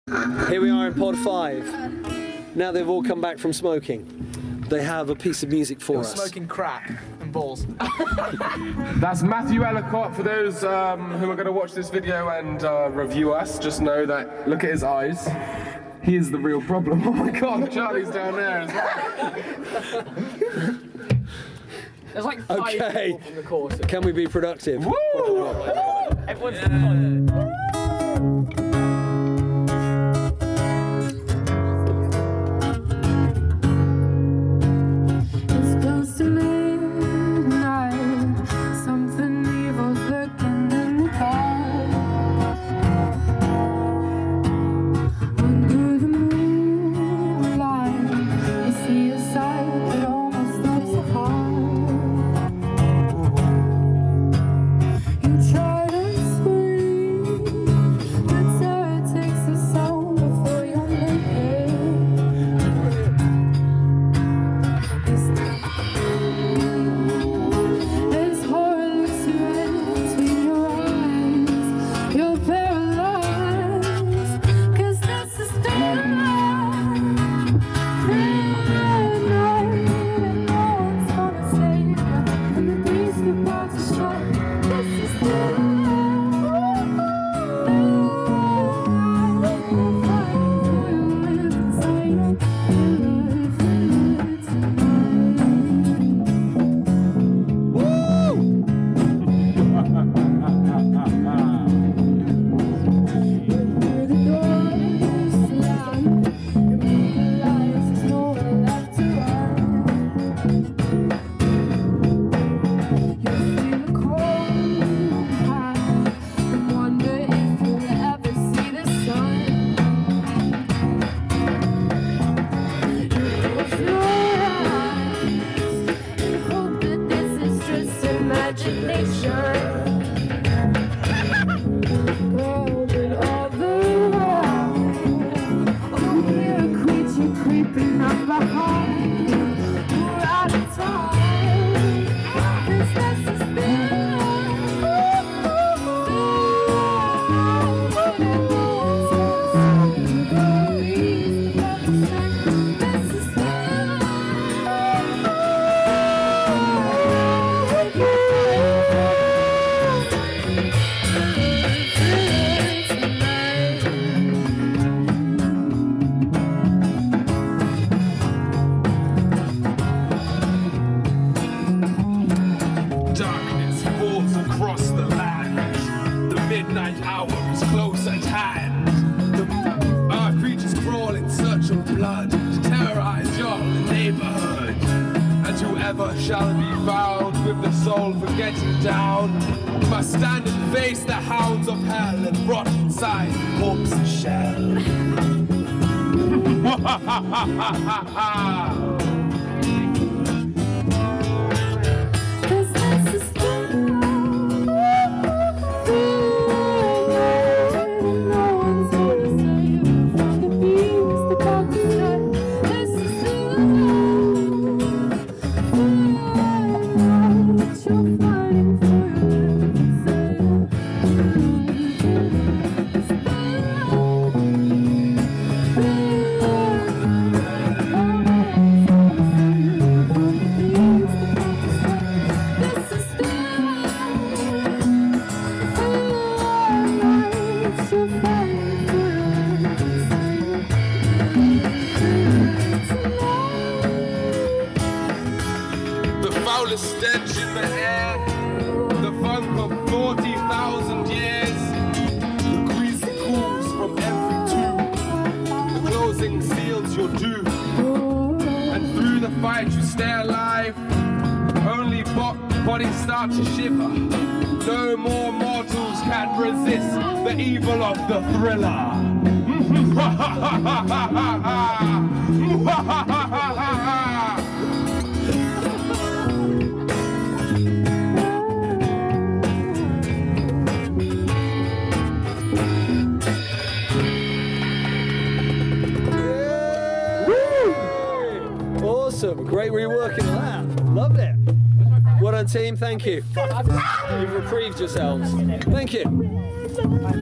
Here we are in pod 5. Now they've all come back from smoking. They have a piece of music for us. Smoking crack and balls. That's Matthew Ellicott. For those who are going to watch this video and review us, just know that, look at his eyes. He is the real problem. Oh my God, Charlie's down there as well. There's like 5 people from the course. Can we be productive? Woo! Everyone's shall be found with the soul for getting down. Must stand and face the hounds of hell and rot inside corpse's shell. Stench in the air, the funk of 40,000 years, the greasy cools from every tomb, the closing seals your doom, and through the fight you stay alive, only bodies start to shiver, no more mortals can resist the evil of the thriller. Awesome, great reworking of that. Loved it. Well done, team. Thank you. You've reprieved yourselves. Thank you.